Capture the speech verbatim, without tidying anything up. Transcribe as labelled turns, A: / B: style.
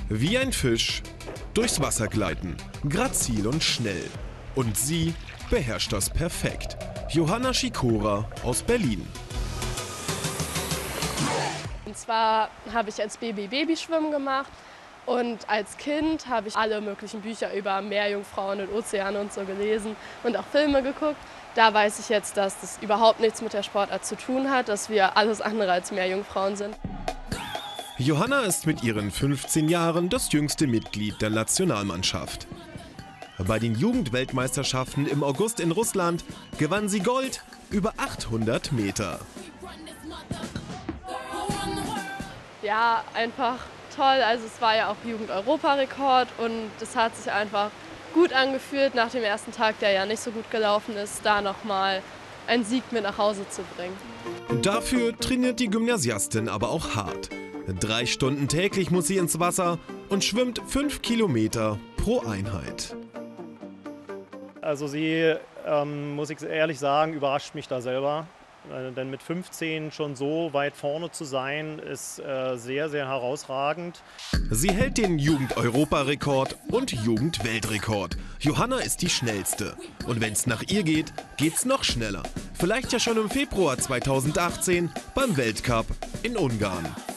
A: Wie ein Fisch durchs Wasser gleiten, grazil und schnell. Und sie beherrscht das perfekt. Johanna Schikora aus Berlin.
B: Und zwar habe ich als Baby Babyschwimmen gemacht und als Kind habe ich alle möglichen Bücher über Meerjungfrauen und Ozeane und so gelesen und auch Filme geguckt. Da weiß ich jetzt, dass das überhaupt nichts mit der Sportart zu tun hat, dass wir alles andere als Meerjungfrauen sind.
A: Johanna ist mit ihren fünfzehn Jahren das jüngste Mitglied der Nationalmannschaft. Bei den Jugendweltmeisterschaften im August in Russland gewann sie Gold über achthundert Meter.
B: Ja, einfach toll. Also es war ja auch Jugend-Europarekord und es hat sich einfach gut angefühlt, nach dem ersten Tag, der ja nicht so gut gelaufen ist, da nochmal einen Sieg mit nach Hause zu bringen.
A: Dafür trainiert die Gymnasiastin aber auch hart. Drei Stunden täglich muss sie ins Wasser und schwimmt fünf Kilometer pro Einheit.
C: Also sie, ähm, muss ich ehrlich sagen, überrascht mich da selber. Äh, denn mit fünfzehn schon so weit vorne zu sein, ist äh, sehr, sehr herausragend.
A: Sie hält den Jugend-Europarekord und Jugend-Weltrekord. Johanna ist die schnellste. Und wenn es nach ihr geht, geht's noch schneller. Vielleicht ja schon im Februar zweitausendachtzehn beim Weltcup in Ungarn.